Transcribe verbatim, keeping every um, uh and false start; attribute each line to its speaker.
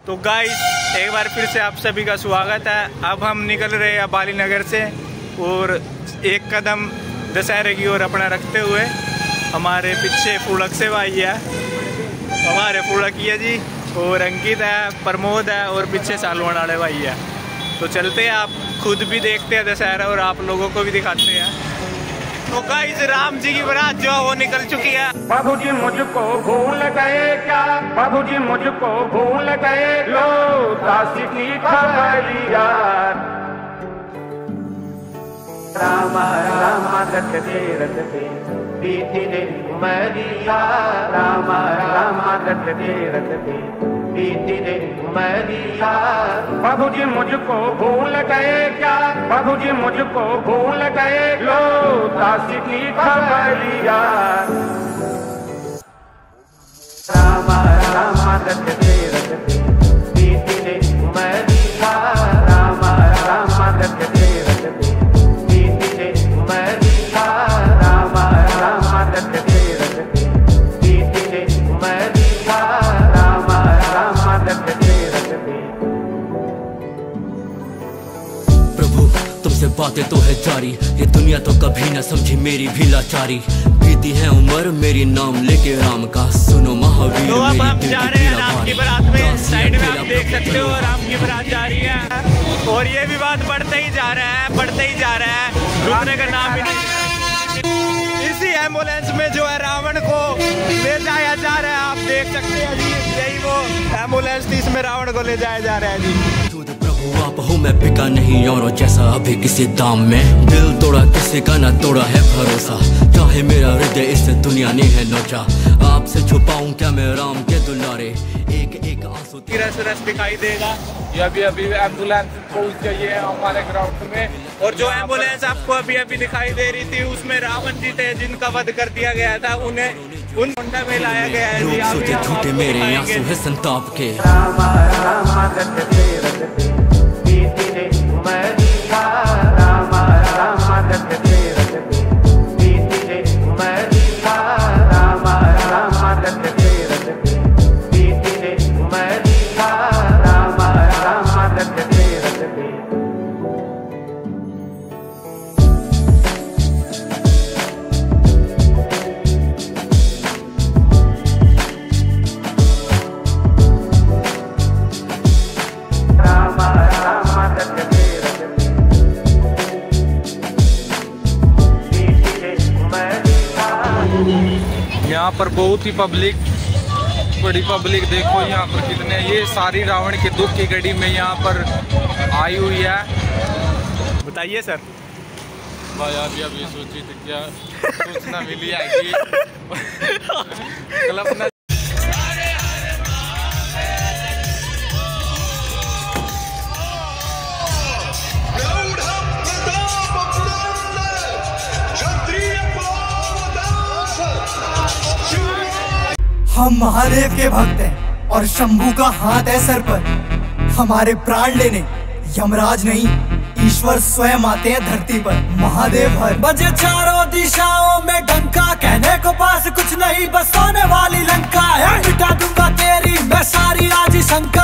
Speaker 1: तो गाइस एक बार फिर से आप सभी का स्वागत है। अब हम निकल रहे हैं बाली नगर से और एक कदम दशहरे की ओर अपना रखते हुए हमारे पीछे फूड़क से भाई है, हमारे फूड़क है जी, और अंकित है, प्रमोद है और पीछे सालवन वाले भाई है। तो चलते हैं, आप खुद भी देखते हैं दशहरा और आप लोगों को भी दिखाते हैं। तो गाइस राम जी की बारात जो है वो निकल चुकी है।
Speaker 2: बाबूजी मुझको भूल गए क्या, बाबूजी मुझको भूल गए, लो दासी की खबरिया। राम राम रटते रटते बीती रे उमरिया, राम राम रटते रटते बीती रे उमरिया। बाबूजी मुझको भूल गए क्या, बाबूजी मुझको भूल गए, लो दासी की खबरिया। राम राम रटते रटते बीती रे उमरिया, राम राम रटते रटते बीती रे उमरिया, राम राम रटते रटते बीती रे उमरिया, राम राम रटते रटते।
Speaker 3: प्रभु तुमसे बातें तो है जारी, ये दुनिया तो कभी न समझी मेरी भी लाचारी। बीती है उम्र मेरी नाम लेके राम का, सुनो महावीर।
Speaker 1: तो अब हम जा रहे हैं राम की बारात में। साइड में आप देख सकते हो राम की बारात जा रही है और ये विवाद बढ़ते ही जा रहा है, बढ़ते ही जा रहा है, रुकने का नाम ही नहीं। इसी एम्बुलेंस में जो है रावण को ले जाया जा रहा है, आप देख सकते हैं जी, यही वो एम्बुलेंस थी, इसमें रावण को ले जाया जा रहा है जी।
Speaker 3: आप हो मैं बिका नहीं औरों जैसा अभी किसी दाम में, दिल तोड़ा किसी का ना तोड़ा है भरोसा, चाहे मेरा हृदय इससे दुनिया ने है नोचा। आपसे छुपाऊं क्या मैं राम के दुलारे, एक एक आंसू
Speaker 1: रस रस दिखाई देगा।
Speaker 4: ये अभी अभी एम्बुलेंस पहुंच गई है हमारे ग्राउंड में,
Speaker 1: और जो एम्बुलेंस आपको अभी अभी दिखाई दे रही थी उसमें रावण जी थे जिनका वध कर दिया गया था, उन्हें उन मुंडा में लाया गया है।
Speaker 3: लोग सोचे झूठे मेरे आंसू है संताप के।
Speaker 2: राम राम रटते रटते बीती रे उमरिया, राम राम रटते रटते बीती रे उमरिया, राम राम रटते रटते बीती रे उमरिया, राम राम रटते रटते।
Speaker 4: यहाँ पर बहुत ही पब्लिक, बड़ी पब्लिक देखो यहाँ पर कितने, ये सारी रावण के दुख की घड़ी में यहाँ पर आई हुई है।
Speaker 1: बताइए सर।
Speaker 4: भाई अभी अभी सोची थी क्या सूचना मिली है कि कल्पना
Speaker 5: हम महादेव के भक्त हैं और शंभू का हाथ है सर पर। हमारे प्राण लेने यमराज नहीं, ईश्वर स्वयं आते हैं धरती पर। महादेव हर बजे चारों दिशाओं में डंका, कहने को पास कुछ नहीं बस सोने वाली लंका है। मिटा दूंगा तेरी मैं सारी आज शंका।